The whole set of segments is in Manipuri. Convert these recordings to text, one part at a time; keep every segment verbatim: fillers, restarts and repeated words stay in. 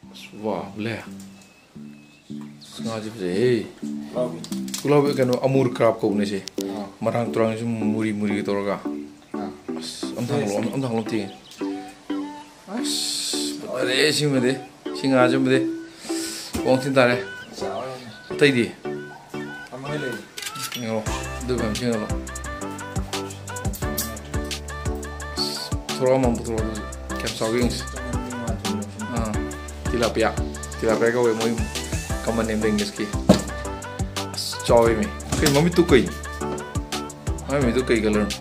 Wow, boleh. Sengaja boleh. Kalau kan amur crab kau ni sih. Marang terang itu muri muri gitu orang. Amthang lo, amthang lo ting. As, boleh sih mede, sengaja mede. Bong tin tare. Tai di. Ni lo, dua macam ni lo. Thora mam betul lo. Kem sagings. Ah, tilapia. Tilapia kau mau kamu nembeng meski. Choy me. Okay, mami tu koi. Mami tu koi color.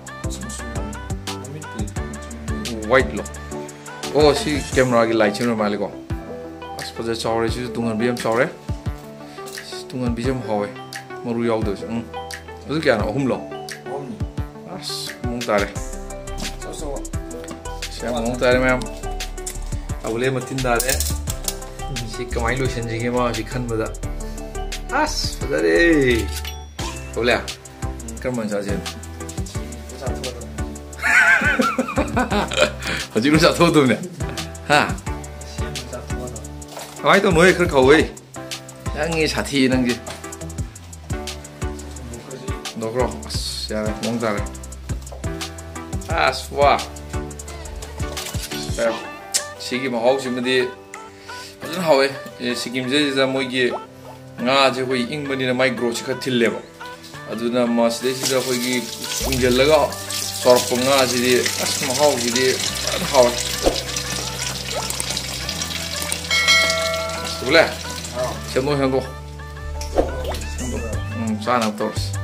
White lo. Oh, si camera की light चुन माले को. As pada chow itu tungan biam chow re. Tungan biam hawe. Maru yaud itu. Hmm. Itu क्या ना हम lo. As mung tare. Siapa mung tare ma'am. Awalnya matin tare. Si kamai lo senjing ma si kan bada. As pada deh. Boleh. Kerman saja. Hajir lu satu tu ni, ha? Awak itu mulai kerja kau eh, yang ini hati nanggi. Dokro, siapa mungtar? As wah, eh, sikit mahal sih mesti, macam how eh, sikit je je mau ye, ngah je koi ing meni nama grow sih kat thil leba, aduna mas deh sih koi ki unggul lega. Sorok penga jadi as mahal jadi mahal. Boleh? Siapa yang tu? Hmm, sana terus.